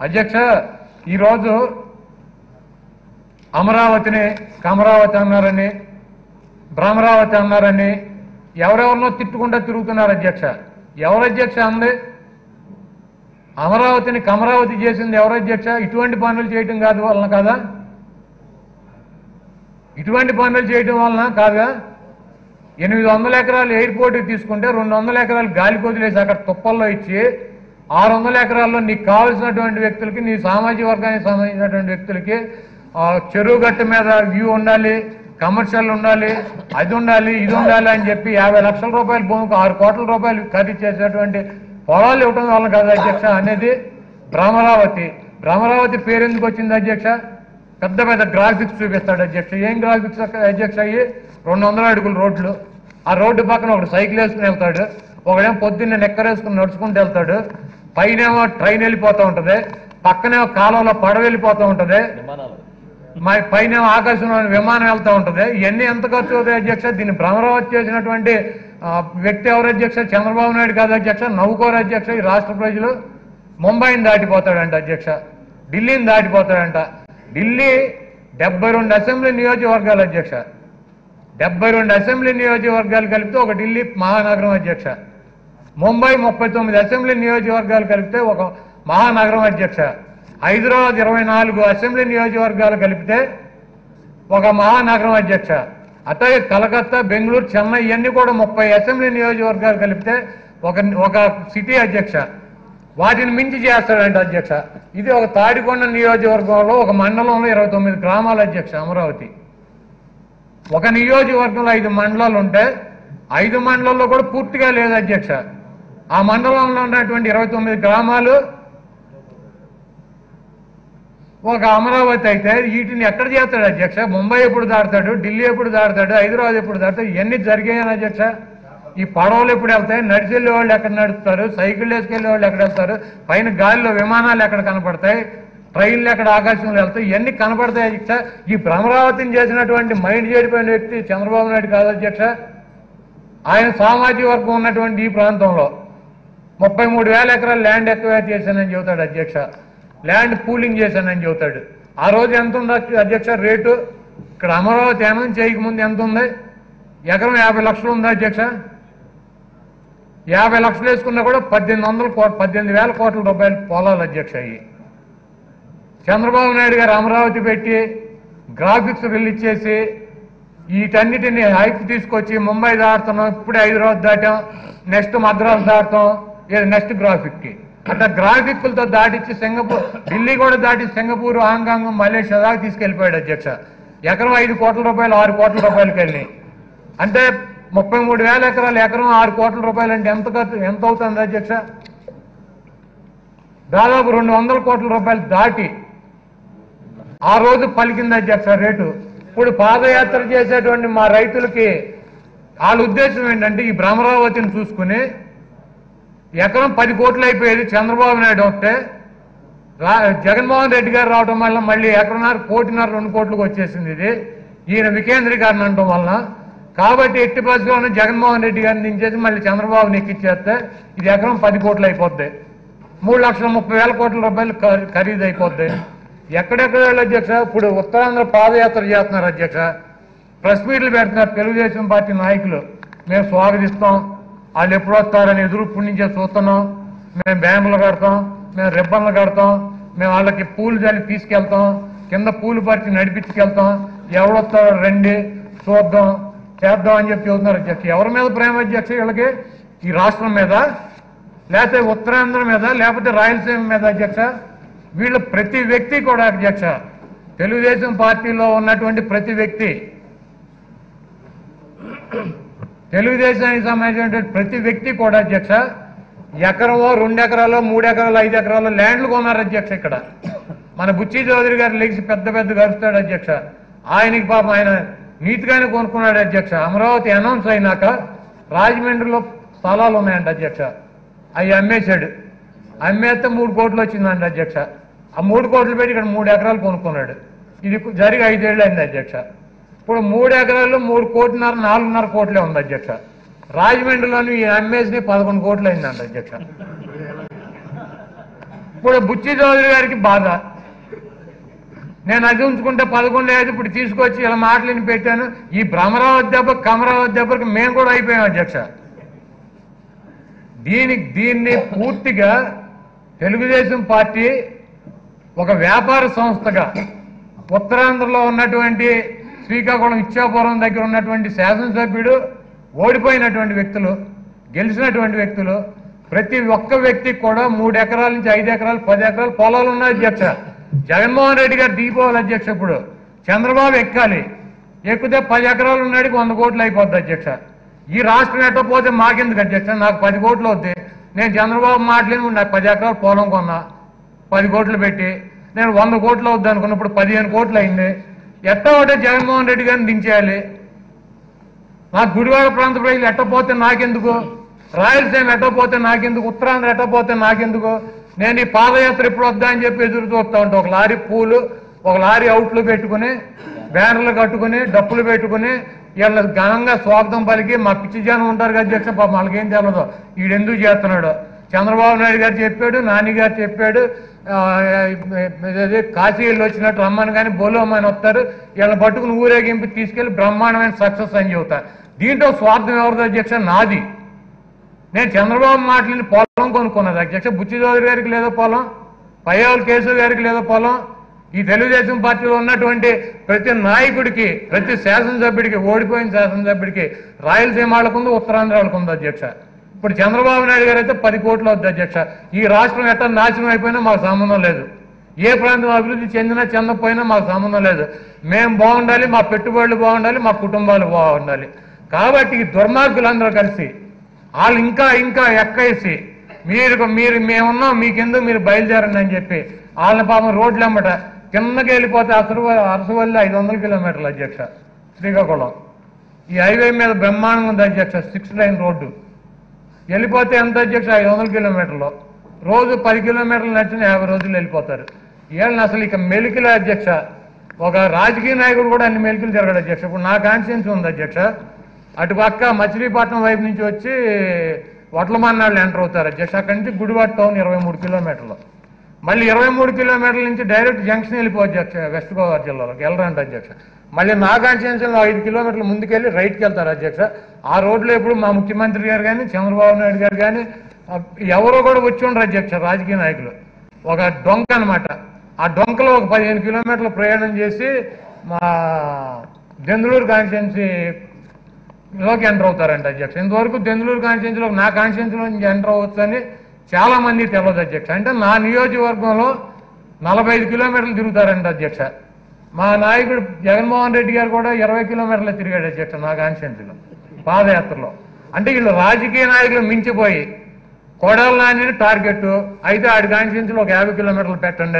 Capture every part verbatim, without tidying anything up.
అధ్యక్ష ఈరోజు అమరావతిని కమరావతి అన్నారని భ్రమరావతి అన్నారని ఎవరెవరినో తిట్టుకుంటూ తిరుగుతున్నారు అధ్యక్ష. ఎవరు అధ్యక్ష అంది? అమరావతిని కమరావతి చేసింది ఎవరు అధ్యక్ష? ఇటువంటి పనులు చేయటం కాదు వలన కాదా? ఇటువంటి పనులు చేయటం వలన కాదా? ఎనిమిది వందల ఎకరాలు ఎయిర్పోర్ట్కి తీసుకుంటే రెండు వందల ఎకరాలు గాలి కొదిలేసి అక్కడ తుప్పల్లో ఇచ్చి ఆరు వందల ఎకరాల్లో నీకు కావాల్సినటువంటి వ్యక్తులకి, నీ సామాజిక వర్గానికి సంబంధించినటువంటి వ్యక్తులకి చెరువు గట్టు మీద వ్యూ ఉండాలి, కమర్షియల్ ఉండాలి, అది ఉండాలి, ఇది ఉండాలి అని చెప్పి యాభై లక్షల రూపాయల భూమికి ఆరు కోట్ల రూపాయలు ఖరీదు చేసేటువంటి పొలాలు ఇవ్వడం వల్ల కదా అధ్యక్ష అనేది భ్రమరావతి. భ్రమరావతి పేరు ఎందుకు వచ్చింది అధ్యక్ష? పెద్ద పెద్ద గ్రాఫిక్స్ చూపిస్తాడు అధ్యక్ష. ఏం గ్రాఫిక్స్ అధ్యక్ష? అయ్యి రెండు వందల అడుగుల రోడ్లు, ఆ రోడ్డు పక్కన ఒకటి సైకిల్ వేసుకుని వెళ్తాడు, ఒకడేమో పొద్దున్నే నెక్కరేసుకుని నడుచుకుంటూ వెళ్తాడు, పైనేమో ట్రైన్ వెళ్ళిపోతూ ఉంటుంది, పక్కనేమో కాలంలో పడవ వెళ్ళిపోతూ ఉంటుంది, మా పైన ఆకాశంలో విమానం వెళ్తూ ఉంటుంది. ఇవన్నీ ఎంత ఖర్చు అవుతాయి అధ్యక్ష? దీన్ని భ్రమరావతి చేసినటువంటి వ్యక్తి ఎవరు అధ్యక్ష? చంద్రబాబు నాయుడు కాదు అధ్యక్ష. నవ్వుకోరు అధ్యక్ష. ఈ రాష్ట్ర ప్రజలు ముంబైని దాటిపోతాడంట అధ్యక్ష, ఢిల్లీని దాటిపోతాడంట. ఢిల్లీ డెబ్బై రెండు అసెంబ్లీ నియోజకవర్గాలు అధ్యక్ష. డెబ్బై రెండు అసెంబ్లీ నియోజకవర్గాలు కలిపితే ఒక ఢిల్లీ మహానగరం అధ్యక్ష. ముంబై ముప్పై తొమ్మిది అసెంబ్లీ నియోజకవర్గాలు కలిపితే ఒక మహానగరం అధ్యక్ష. హైదరాబాద్ ఇరవై నాలుగు అసెంబ్లీ నియోజకవర్గాలు కలిపితే ఒక మహానగరం అధ్యక్ష. అట్లాగే కలకత్తా, బెంగళూరు, చెన్నై ఇవన్నీ కూడా ముప్పై అసెంబ్లీ నియోజకవర్గాలు కలిపితే ఒక ఒక సిటీ అధ్యక్ష. వాటిని మించి చేస్తాడంట అధ్యక్ష. ఇది ఒక తాడికొండ నియోజకవర్గంలో ఒక మండలంలో ఇరవై తొమ్మిది గ్రామాలు అధ్యక్ష అమరావతి. ఒక నియోజకవర్గంలో ఐదు మండలాలు ఉంటే ఐదు మండలాల్లో కూడా పూర్తిగా లేదు అధ్యక్ష. ఆ మండలంలో ఉన్నటువంటి ఇరవై తొమ్మిది గ్రామాలు ఒక అమరావతి అయితే వీటిని ఎక్కడ చేస్తాడు అధ్యక్ష? ముంబై ఎప్పుడు దాడతాడు, ఢిల్లీ ఎప్పుడు దాడతాడు, హైదరాబాద్ ఎప్పుడు దాడతాడు? ఇవన్నీ జరిగాయని అధ్యక్ష. ఈ పడవలు ఎప్పుడు వెళ్తాయి, నడిచి వెళ్ళే వాళ్ళు ఎక్కడ నడుపుతారు, సైకిల్ వేసుకెళ్లే వాళ్ళు ఎక్కడ వెళ్తారు, పైన గాలిలో విమానాలు ఎక్కడ కనపడతాయి, ట్రైన్లు ఎక్కడ ఆకాశంలో వెళ్తాయి, ఇవన్నీ కనపడతాయి అధ్యక్ష. ఈ భ్రమరావతిని చేసినటువంటి మైండ్ చెడిపోయిన వ్యక్తి చంద్రబాబు నాయుడు కాదు అధ్యక్ష. ఆయన సామాజిక వర్గం ఉన్నటువంటి ఈ ప్రాంతంలో ముప్పై మూడు వేల ఎకరాలు ల్యాండ్ ఎక్వైర్ చేశానని చెబుతాడు అధ్యక్ష. ల్యాండ్ పూలింగ్ చేశానని చెబుతాడు. ఆ రోజు ఎంత ఉంది అధ్యక్ష రేటు? ఇక్కడ అమరావతి ఏమైనా చేయకముందు ఎంత ఉంది? ఎకరం యాభై లక్షలు ఉంది అధ్యక్ష. యాభై లక్షలు వేసుకున్నా కూడా పద్దెనిమిది వందల కోట్ల పద్దెనిమిది వేల కోట్ల రూపాయలు పొలాలు అధ్యక్ష. అయ్యి చంద్రబాబు నాయుడు గారు అమరావతి పెట్టి గ్రాఫిక్స్ రిలీజ్ చేసి వీటన్నిటిని హైప్ తీసుకొచ్చి ముంబై దాటుతున్నాం, ఇప్పుడే హైదరాబాద్ దాటాం, నెక్స్ట్ మద్రాసు దాటుతాం, నెక్స్ట్ గ్రాఫిక్కి అట్లా గ్రాఫిక్లతో దాటించి సింగపూర్, ఢిల్లీ కూడా దాటి సింగపూర్, హాంకాంగ్, మలేషియా దాకా తీసుకెళ్లిపోయాడు అధ్యక్ష. ఎకరం ఐదు కోట్ల రూపాయలు ఆరు కోట్ల రూపాయలకి వెళ్ళినాయి. అంటే ముప్పై మూడు వేల ఎకరాలు ఎకరం ఆరు కోట్ల రూపాయలు అంటే ఎంత ఖర్చు ఎంత అవుతుంది అధ్యక్ష? దాదాపు రెండు వందల కోట్ల రూపాయలు దాటి ఆ రోజు పలికింది అధ్యక్ష రేటు. ఇప్పుడు పాదయాత్ర చేసేటువంటి మా రైతులకి వాళ్ళ ఉద్దేశం ఏంటంటే ఈ భ్రమరావతిని చూసుకుని ఎకరం పది కోట్లు అయిపోయేది చంద్రబాబు నాయుడు వస్తే, జగన్మోహన్ రెడ్డి గారు రావడం వల్ల మళ్ళీ ఎకరన్నర కోటిన్నర రెండు కోట్లకు వచ్చేసింది. ఇది ఈయన వికేంద్రీకరణ అనడం వలన. కాబట్టి ఎట్టి పరిస్థితుల్లోనూ జగన్మోహన్ రెడ్డి గారిని దించేసి మళ్ళీ చంద్రబాబుని ఎక్కిచ్చేస్తే ఇది ఎకరం పది కోట్లు అయిపోద్ది, మూడు లక్షల ముప్పై వేల కోట్ల రూపాయలు ఖరీదు అయిపోద్ది. ఎక్కడెక్కడ అధ్యక్ష ఇప్పుడు ఉత్తరాంధ్ర పాదయాత్ర చేస్తున్నారు అధ్యక్ష, ప్రెస్ మీట్లు పెడుతున్నారు తెలుగుదేశం పార్టీ నాయకులు. మేము స్వాగతిస్తాం, వాళ్ళు ఎప్పుడు వస్తారని ఎదురు ఇప్పటి నుంచే చూస్తున్నాం, మేము బ్యాంకులు కడతాం, మేము రిబ్బన్లు కడతాం, మేము వాళ్ళకి పూలు చల్లి తీసుకెళ్తాం, కింద పూలు పరిచి నడిపించుకెళ్తాం, ఎవడొస్తారో రండి చూద్దాం చేద్దాం అని చెప్పి చెబుతున్నారు అధ్యక్ష. ఎవరి మీద ప్రేమ అధ్యక్ష వీళ్ళకి? ఈ రాష్ట్రం మీద, లేకపోతే ఉత్తరాంధ్ర మీద, లేకపోతే రాయలసీమ మీద అధ్యక్ష? వీళ్ళు ప్రతి వ్యక్తి కూడా అధ్యక్ష, తెలుగుదేశం పార్టీలో ఉన్నటువంటి ప్రతి వ్యక్తి, తెలుగుదేశానికి సంబంధించినటువంటి ప్రతి వ్యక్తి కూడా అధ్యక్ష ఎకరమో రెండు ఎకరాలు మూడు ఎకరాలు ఐదు ఎకరాలు ల్యాండ్లు కొన్నారు అధ్యక్ష. ఇక్కడ మన బుచ్చి చౌదరి గారు లెగిసి పెద్ద పెద్ద గరుస్తాడు అధ్యక్ష. ఆయనకి పాపం ఆయన నీతిగానే కొనుక్కున్నాడు అధ్యక్ష. అమరావతి అనౌన్స్ అయినాక రాజమండ్రిలో స్థలాలు ఉన్నాయంట అధ్యక్ష, అవి అమ్మేశాడు. అమ్మేస్తే మూడు కోట్లు వచ్చిందంట అధ్యక్ష. ఆ మూడు కోట్లు పెట్టి ఇక్కడ మూడు ఎకరాలు కొనుక్కున్నాడు. ఇది జరిగి ఐదేళ్ళు అయింది అధ్యక్ష. ఇప్పుడు మూడు ఎకరాలు మూడు కోట్లున్నర నాలుగున్నర కోట్లే ఉంది అధ్యక్ష. రాజమండ్రిలోని ఈ అమ్మేసి పదకొండు కోట్లు అయిందంట అధ్యక్ష. ఇప్పుడు బుచ్చి చౌదరి గారికి బాధ. నేను అది ఉంచుకుంటే పదకొండు ఐదు ఇప్పుడు తీసుకొచ్చి ఇలా మాటలని పెట్టాను. ఈ భ్రమరావతి దెబ్బ కమరావతి దెబ్బకి మేము కూడా అయిపోయాం అధ్యక్ష. దీనికి దీన్ని పూర్తిగా తెలుగుదేశం పార్టీ ఒక వ్యాపార సంస్థగా ఉత్తరాంధ్రలో ఉన్నటువంటి శ్రీకాకుళం ఇచ్చాపురం దగ్గర ఉన్నటువంటి శాసనసభ్యుడు, ఓడిపోయినటువంటి వ్యక్తులు, గెలిచినటువంటి వ్యక్తులు, ప్రతి ఒక్క వ్యక్తికి కూడా మూడు ఎకరాల నుంచి ఐదు ఎకరాలు పది ఎకరాలు పొలాలు ఉన్నాయి అధ్యక్ష. జగన్మోహన్ రెడ్డి గారు దిగిపోవాలి అధ్యక్ష. ఇప్పుడు చంద్రబాబు ఎక్కాలి, ఎక్కితే పది ఎకరాలు ఉన్నాడికి వంద కోట్లు అయిపోద్ది అధ్యక్ష. ఈ రాష్ట్రం ఎట్టపోతే మాకెందుకు అధ్యక్ష? నాకు పది కోట్లు అవుద్ది. నేను చంద్రబాబు మాటలేని నాకు పది ఎకరాలు పొలం కొన్నా పది కోట్లు పెట్టి, నేను వంద కోట్లు అవుద్ది అనుకున్నప్పుడు పదిహేను కోట్లు అయింది. ఎట్ట ఒకటే జగన్మోహన్ రెడ్డి గారిని దించేయాలి. నాకు గుడివాడ ప్రాంత ప్రజలు ఎట్టపోతే నాకెందుకు, రాయలసీమ ఎట్టపోతే నాకెందుకు, ఉత్తరాంధ్ర ఎట్టపోతే నాకెందుకు? నేను ఈ పాదయాత్ర ఎప్పుడు వద్దా అని చెప్పి ఎదురు చూస్తూ ఉంటా. ఒక లారీ పూలు, ఒక లారీ అవుట్లు పెట్టుకుని, బ్యానర్లు కట్టుకుని, డప్పులు పెట్టుకుని వీళ్ళ ఘనంగా స్వాగతం పలికి మా పిచ్చి జనం ఉంటారు కదా అధ్యక్ష. పాపం వాళ్ళకేం తెలియదు వీడెందుకు చేస్తున్నాడు. చంద్రబాబు నాయుడు గారు చెప్పాడు, నాని గారు చెప్పాడు, కాశీళ్ళు వచ్చినట్టు రమ్మని కానీ బోలోమని వస్తారు, వీళ్ళని పట్టుకుని ఊరేగింపు తీసుకెళ్లి బ్రహ్మాండమైన సక్సెస్ అని చెబుతారు. దీంట్లో స్వార్థం ఎవరిది అధ్యక్ష? నాది. నేను చంద్రబాబు మాటలని పొలం కొనుక్కున్నది అధ్యక్ష. బుచ్చి చౌదరి గారికి లేదో పొలం, పయ్యావుల కేశవ్ గారికి లేదో పొలం. ఈ తెలుగుదేశం పార్టీలో ఉన్నటువంటి ప్రతి నాయకుడికి, ప్రతి శాసనసభ్యుడికి, ఓడిపోయిన శాసనసభ్యుడికి రాయలసీమ వాళ్ళకు ఉంది, ఉత్తరాంధ్ర వాళ్ళకు ఉంది అధ్యక్ష. ఇప్పుడు చంద్రబాబు నాయుడు గారు అయితే పది కోట్లు అవుతుంది అధ్యక్ష. ఈ రాష్ట్రం ఎట్లా నాశనం అయిపోయినా మాకు సంబంధం లేదు. ఏ ప్రాంతం అభివృద్ధి చెందినా చెందకపోయినా మాకు సంబంధం లేదు. మేము బాగుండాలి, మా పెట్టుబడులు బాగుండాలి, మా కుటుంబాలు బాగుండాలి. కాబట్టి ఈ దుర్మార్గులందరూ కలిసి వాళ్ళు ఇంకా ఇంకా ఎక్కేసి మీరు మీరు మేమున్నాం మీకెందుకు మీరు బయలుదేరండి అని చెప్పి వాళ్ళ పాపం రోడ్లు అమ్మట కిందకి వెళ్ళిపోతే అసలు అరసవల్లి ఐదు వందల కిలోమీటర్లు అధ్యక్ష శ్రీకాకుళం. ఈ హైవే మీద బ్రహ్మాండంగా ఉంది అధ్యక్ష. సిక్స్ లైన్ రోడ్డు వెళ్ళిపోతే ఎంత అధ్యక్ష? ఐదు వందల కిలోమీటర్లు. రోజు పది కిలోమీటర్లు నడిచిన యాభై రోజులు వెళ్ళిపోతారు. వీళ్ళని అసలు ఇక మెలికలే అధ్యక్ష. ఒక రాజకీయ నాయకుడు కూడా అన్ని మెలికలు తిరగడు అధ్యక్ష. ఇప్పుడు నా కాన్స్టిట్యున్సీ ఉంది అధ్యక్ష. అటు పక్క మచిలీపట్నం వైపు నుంచి వచ్చి వడ్లమన్నాళ్ళు ఎంటర్ అవుతారు అధ్యక్ష. అక్కడి నుంచి గుడివాడ టౌన్ ఇరవై మూడు కిలోమీటర్లు. మళ్ళీ ఇరవై మూడు కిలోమీటర్ల నుంచి డైరెక్ట్ జంక్షన్ వెళ్ళిపోవచ్చు అధ్యక్ష, వెస్ట్ గోదావరి జిల్లాలోకి వెళ్ళరంట అధ్యక్ష. మళ్ళీ నా కాన్స్టిట్యున్సీలో ఐదు కిలోమీటర్లు ముందుకెళ్ళి రైట్కి వెళ్తారు అధ్యక్ష. ఆ రోడ్లో ఎప్పుడు మా ముఖ్యమంత్రి గారు కానీ చంద్రబాబు నాయుడు గారు కానీ ఎవరో కూడా వచ్చి ఉండరు అధ్యక్ష. రాజకీయ నాయకులు ఒక డొంక అనమాట. ఆ డొంకలో ఒక పదిహేను కిలోమీటర్లు ప్రయాణం చేసి మా దెందులూరు కాన్స్టిట్యున్సీ లోకి ఎంటర్ అవుతారంట అధ్యక్ష. ఇంతవరకు దెందులూరు కాన్స్టిట్యున్సీలో నా కాన్స్టిట్యున్సీలో నుంచి ఎంటర్ అవ్వచ్చు అని చాలా మంది తెలియదు అధ్యక్ష. అంటే నా నియోజకవర్గంలో నలభై ఐదు కిలోమీటర్లు తిరుగుతారంట అధ్యక్ష. మా నాయకుడు జగన్మోహన్ రెడ్డి గారు కూడా ఇరవై కిలోమీటర్లు తిరిగాడు అధ్యక్ష నా కాన్స్టిట్యున్సీలో పాదయాత్రలో. అంటే వీళ్ళు రాజకీయ నాయకులు మించిపోయి కొడాల నాని టార్గెట్ అయితే ఆడి కాన్స్టిట్యున్సీలో ఒక యాభై కిలోమీటర్లు పెట్టండి.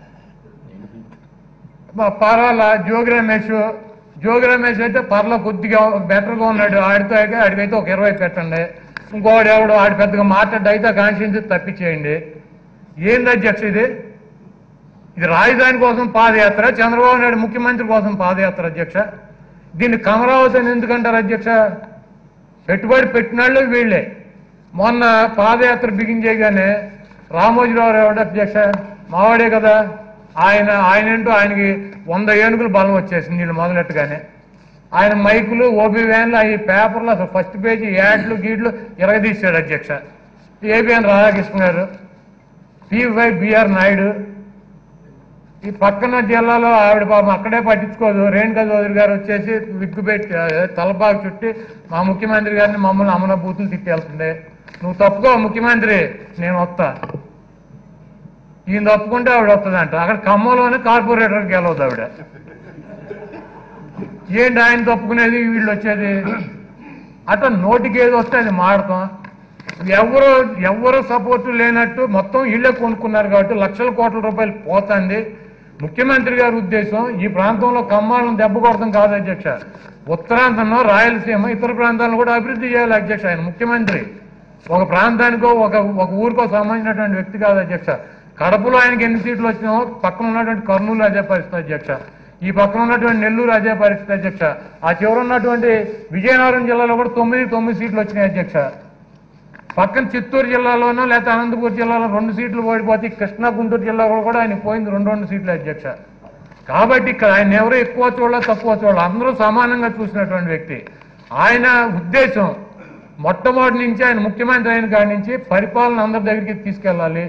పర్వాల జోగి రమేష్ జోగి రమేష్ అయితే పర్ల కొద్దిగా బెటర్గా ఉన్నాడు, ఆడితో అయితే ఆడికైతే ఒక ఇరవై పెట్టండి. ఇంకోటి ఎవడు ఆడి పెద్దగా మాట్లాడి అయితే కాన్స్టిట్యున్సీ తప్పించేయండి. ఏంది అధ్యక్ష ఇది? ఇది రాజధాని కోసం పాదయాత్ర, చంద్రబాబు నాయుడు ముఖ్యమంత్రి కోసం పాదయాత్ర అధ్యక్ష. దీన్ని కమరావతి అని ఎందుకంటారు అధ్యక్ష? పెట్టుబడి పెట్టినాళ్ళు వీళ్ళే. మొన్న పాదయాత్ర బిగించేయగానే రామోజీరావు ఎవడు అధ్యక్ష? మావాడే కదా ఆయన. ఆయన ఏంటో ఆయనకి వంద ఏనుగులు బలం వచ్చేసింది వీళ్ళు మొదలెట్టుగానే. ఆయన మైకులు, ఓబీ వ్యాన్లు, అవి పేపర్లు, అసలు ఫస్ట్ పేజీ యాడ్లు గీడ్లు ఇరగదీశాడు అధ్యక్ష. ఏబిఎన్ రాధాకృష్ణ గారు, పివై బిఆర్ నాయుడు, ఈ పక్కన జిల్లాలో ఆవిడ పాపం అక్కడే పట్టించుకోదు, రేణుకా చౌదరి గారు వచ్చేసి విగ్గు పెట్టి తలపాకు చుట్టి మా ముఖ్యమంత్రి గారిని మమ్మల్ని అమల బూతులు తిట్టేళ్తుండే. నువ్వు తప్పుకో ముఖ్యమంత్రి, నేను వస్తా. ఈయన తప్పుకుంటే ఆవిడ వస్తుందంట. అక్కడ ఖమ్మంలోనే కార్పొరేటర్కి గెలవద్దు ఆవిడ. ఏంటి ఆయన తప్పుకునేది, వీళ్ళు వచ్చేది? అట్లా నోటికి ఏది వస్తే అది మాడతాం. ఎవరు ఎవరు సపోర్టు లేనట్టు మొత్తం వీళ్ళే కొనుక్కున్నారు కాబట్టి లక్షల కోట్ల రూపాయలు పోతుంది. ముఖ్యమంత్రి గారి ఉద్దేశం ఈ ప్రాంతంలో కమ్మాలను దెబ్బ కొడతాం కాదు అధ్యక్ష. ఉత్తరాంధ్రంలో రాయలసీమ ఇతర ప్రాంతాలను కూడా అభివృద్ధి చేయాలి అధ్యక్ష. ఆయన ముఖ్యమంత్రి ఒక ప్రాంతానికో ఒక ఒక ఊరికో సంబంధించినటువంటి వ్యక్తి కాదు అధ్యక్ష. కడపలో ఆయనకి ఎన్ని సీట్లు వచ్చినామో పక్కన ఉన్నటువంటి కర్నూలు అదే పరిస్థితి అధ్యక్ష. ఈ పక్కన ఉన్నటువంటి నెల్లూరు అదే పరిస్థితి అధ్యక్ష. ఆ చివర ఉన్నటువంటి విజయనగరం జిల్లాలో కూడా తొమ్మిది తొమ్మిది సీట్లు వచ్చినాయి అధ్యక్ష. పక్కన చిత్తూరు జిల్లాలోనో లేకపోతే అనంతపురం జిల్లాలో రెండు సీట్లు ఓడిపోతే కృష్ణా గుంటూరు జిల్లాలో కూడా ఆయన పోయింది రెండు రెండు సీట్లు అధ్యక్ష. కాబట్టి ఇక్కడ ఆయన ఎవరు ఎక్కువ చూడాలి తక్కువ చూడాలి అందరూ సమానంగా చూసినటువంటి వ్యక్తి. ఆయన ఉద్దేశం మొట్టమొదటి నుంచి ఆయన ముఖ్యమంత్రి అయిన కాడి నుంచి పరిపాలన అందరి దగ్గరికి తీసుకెళ్ళాలి.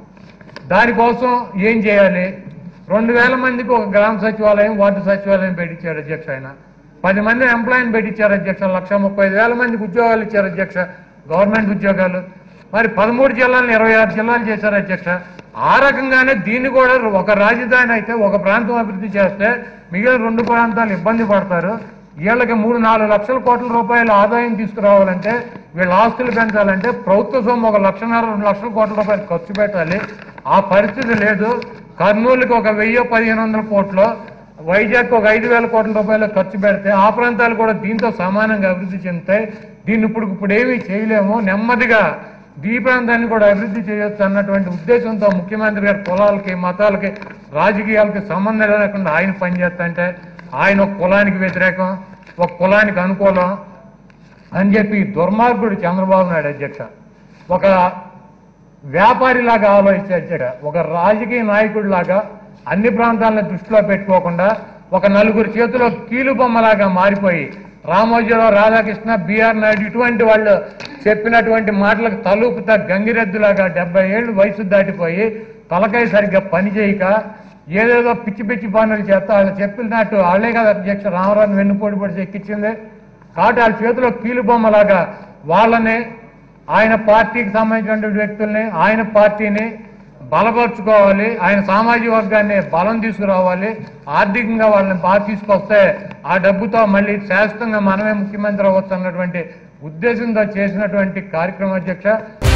దానికోసం ఏం చేయాలి? రెండు వేల మందికి ఒక గ్రామ సచివాలయం వార్డు సచివాలయం పెట్టించారు అధ్యక్ష. ఆయన పది మంది ఎంప్లాయీని పెట్టించారు అధ్యక్ష. లక్ష ముప్పై ఐదు వేల మందికి ఉద్యోగాలు ఇచ్చారు అధ్యక్ష, గవర్నమెంట్ ఉద్యోగాలు. మరి పదమూడు జిల్లాలను ఇరవై ఆరు జిల్లాలు చేశారు అధ్యక్ష. ఆ రకంగానే దీన్ని కూడా ఒక రాజధాని అయితే ఒక ప్రాంతం అభివృద్ధి చేస్తే మిగిలిన రెండు ప్రాంతాలు ఇబ్బంది పడతారు. వీళ్ళకి మూడు నాలుగు లక్షల కోట్ల రూపాయల ఆదాయం తీసుకురావాలంటే వీళ్ళ ఆస్తులు పెంచాలంటే ప్రభుత్వ సొమ్ము ఒక లక్షన్నర రెండు లక్షల కోట్ల రూపాయలు ఖర్చు పెట్టాలి. ఆ పరిస్థితి లేదు. కర్నూలుకి ఒక వెయ్యి పదిహేను వందల కోట్లు, వైజాగ్ ఒక ఐదు వేల కోట్ల రూపాయలు ఖర్చు పెడితే ఆ ప్రాంతాలు కూడా దీంతో సమానంగా అభివృద్ధి చెందుతాయి. దీన్ని ఇప్పుడు ఇప్పుడు ఏమీ చేయలేము, నెమ్మదిగా ఈ ప్రాంతాన్ని కూడా అభివృద్ధి చేయొచ్చు అన్నటువంటి ఉద్దేశంతో ముఖ్యమంత్రి గారు కులాలకి మతాలకి రాజకీయాలకి సంబంధం లేకుండా ఆయన పనిచేస్తుంటే ఆయన ఒక కులానికి వ్యతిరేకం ఒక కులానికి అనుకూలం అని చెప్పి దుర్మార్గుడు చంద్రబాబు నాయుడు అధ్యక్ష ఒక వ్యాపారిలాగా ఆలోచించే అధ్యక్ష, ఒక రాజకీయ నాయకుడిలాగా అన్ని ప్రాంతాలను దృష్టిలో పెట్టుకోకుండా ఒక నలుగురు చేతిలో కీలుబొమ్మలాగా మారిపోయి రామోజీరావు రాధాకృష్ణ బిఆర్ నాయుడు ఇటువంటి వాళ్ళు చెప్పినటువంటి మాటలకు తలూపుతా గంగిరెద్దులాగా డెబ్బై ఏళ్ళు వయసు దాటిపోయి తలకాయ సరిగ్గా పనిచేయక ఏదేదో పిచ్చి పిచ్చి పనులు చేస్తా వాళ్ళు చెప్పినట్టు వాళ్ళే కదా అధ్యక్ష రామరావుని వెన్నుపోటు పడిచి ఎక్కించింది. కాబట్టి వాళ్ళ చేతిలో కీలుబొమ్మలాగా వాళ్ళని ఆయన పార్టీకి సంబంధించినటువంటి వ్యక్తుల్ని ఆయన పార్టీని బలపరుచుకోవాలి, ఆయన సామాజిక వర్గాన్ని బలం తీసుకురావాలి, ఆర్థికంగా వాళ్ళని బాగా తీసుకొస్తే ఆ డబ్బుతో మళ్ళీ శాశ్వతంగా మనమే ముఖ్యమంత్రి అవ్వచ్చు అన్నటువంటి ఉద్దేశంతో చేసినటువంటి కార్యక్రమం అధ్యక్ష.